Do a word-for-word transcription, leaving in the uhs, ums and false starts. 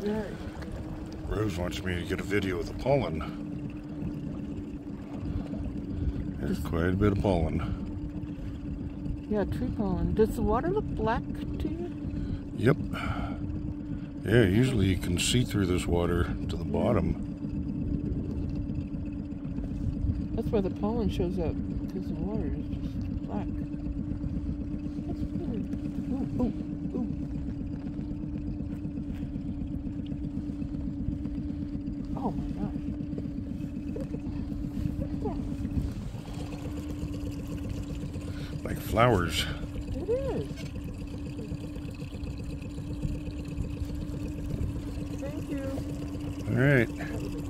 Right. Rose wants me to get a video of the pollen. There's quite a bit of pollen. Yeah, tree pollen. Does the water look black to you? Yep. Yeah, usually you can see through this water to the bottom. That's why the pollen shows up, because the water is just black. That's weird. Ooh, ooh, ooh. Oh my gosh. Like flowers. It is. Thank you. All right. That was